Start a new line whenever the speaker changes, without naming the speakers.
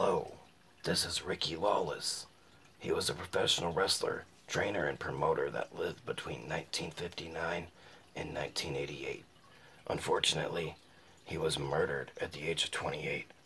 Hello, this is Ricky Lawless. He was a professional wrestler, trainer, and promoter that lived between 1959 and 1988. Unfortunately, he was murdered at the age of 28